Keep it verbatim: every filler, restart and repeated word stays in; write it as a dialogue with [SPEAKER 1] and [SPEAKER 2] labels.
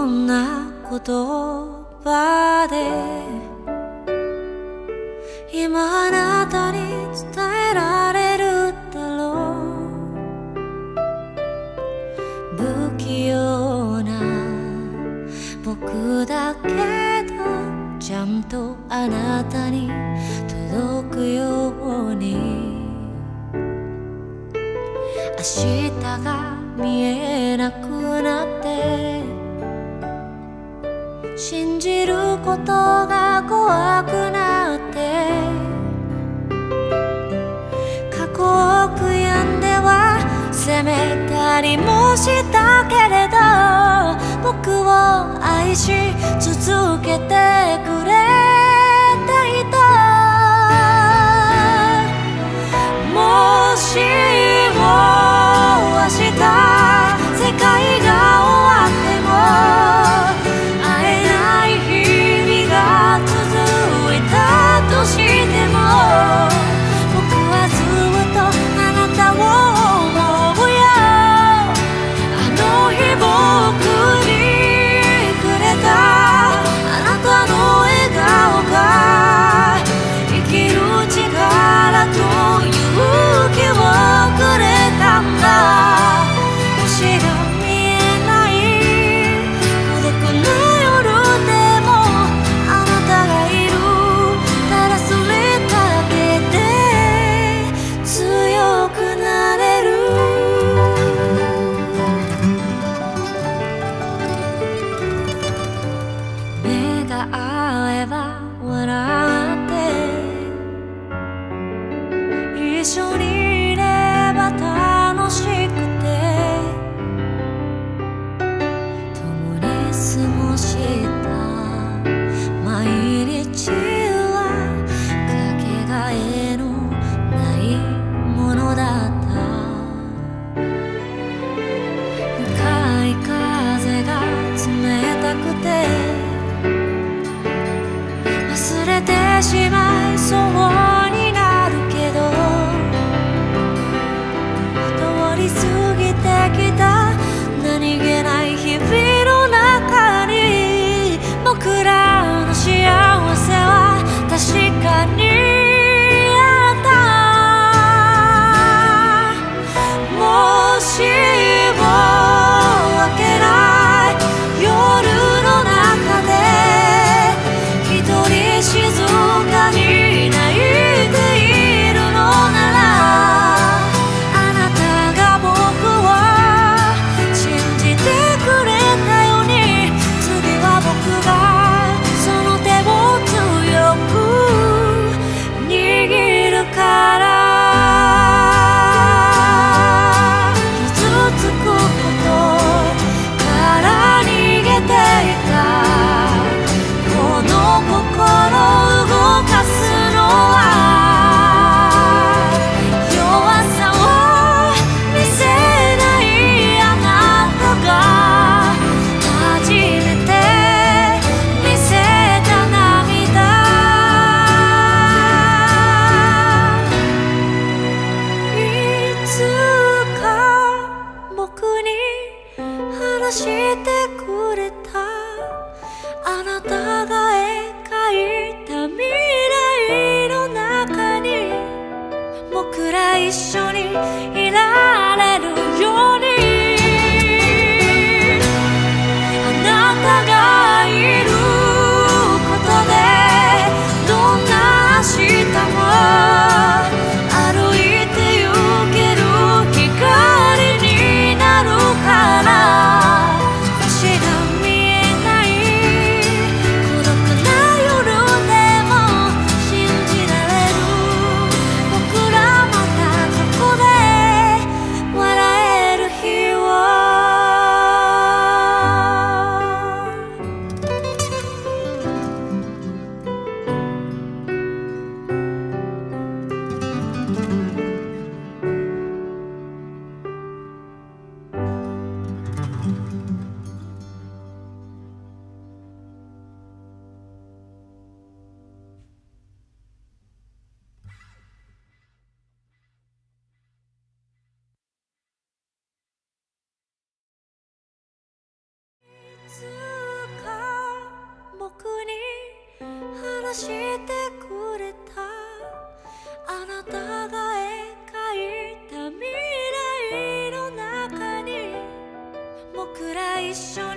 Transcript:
[SPEAKER 1] んな言葉で今あなたに伝えられるだろう。不器用な僕だけどちゃんとあなたに届くように明日が見えなくなって信じることが怖くなって過去を悔やんでは責めたりもしたけれど僕を愛し続けてくれた人もしも明日世界が終わっても会えない日々が続いたとしても僕はずっとあなたを思うよ。あの日僕にくれたあなたの笑顔が生きる力と勇気をくれたんだ。星が見えない孤独な夜でもあなたがいる。ただそれだけで強くなれる。目が合えば笑って一緒にいれば楽しくて共に過ごした毎日はかけがえのないものだった。向かい風が冷たくて忘れてしまいそうになるけど通り過ぎてきた何気ない日々の中に僕らの幸せは確かにあった。もしも明けない夜の中で一人静かに泣いているのならあなたが僕を信じてくれたように次は僕がその手を強く握るから。傷つくことから逃げていたこの心を動かすのは弱さを見せないあなたが初めて見せた涙。いつか僕に話してくれたあなたが描いた未来の中に僕ら一緒にいられるようにあなたがいることでどんな明日も歩いて行ける光になるから。星が見えない孤独してくれたあなたが描いた未来の中に僕ら一緒